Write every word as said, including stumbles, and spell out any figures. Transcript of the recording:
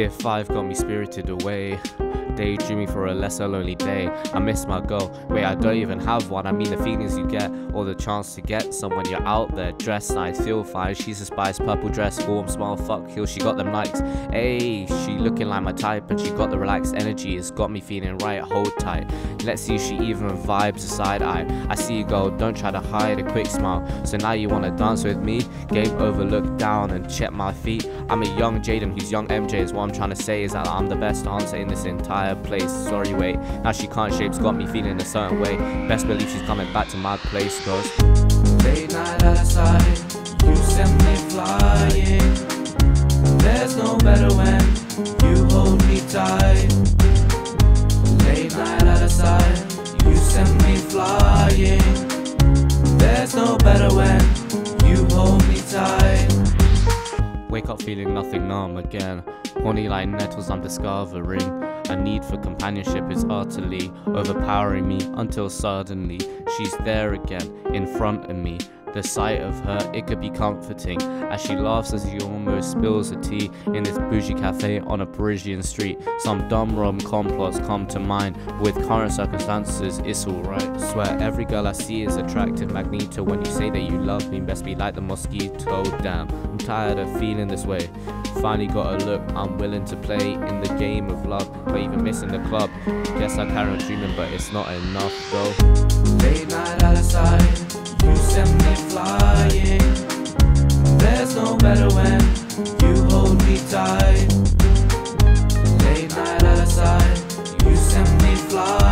Year five got me spirited away, daydreaming for a lesser lonely day. I miss my girl, wait, I don't even have one. I mean the feelings you get, or the chance to get some when you're out there. Dressed nice, feel fine, she's a spice, purple dress, warm smile, fuck kill, she got them likes. Ayy, she looking like my type, and she got the relaxed energy, it's got me feeling right, hold tight. Let's see if she even vibes a side eye. I see you go, don't try to hide a quick smile. So now you wanna dance with me? Game over, look down and check my feet. I'm a young Jaden who's young M J, is what I'm trying to say, is that I'm the best dancer in this entire place. Sorry, wait, now she can't shape's got me feeling a certain way. Best believe she's coming back to my place, cause late night outside, you send me flying. There's no better when you hold me tight. Late night outside, you send me flying. There's no better when you hold me tight. wake up feeling nothing numb again. Horny like nettles I'm discovering. A need for companionship is utterly overpowering me until suddenly she's there again in front of me. The sight of her, it could be comforting, as she laughs as she almost spills her tea in this bougie cafe on a Parisian street. Some dumb rom-com plots come to mind. With current circumstances, it's alright. Swear every girl I see is attractive. Magneto, when you say that you love me, best be like the mosquito. Damn, I'm tired of feeling this way. Finally got a look, I'm willing to play in the game of love, but even missing the club. Guess I carry on dreaming, but it's not enough though. Late night outside, you send me flying. There's no better when you hold me tight. Late night outside, you send me flying.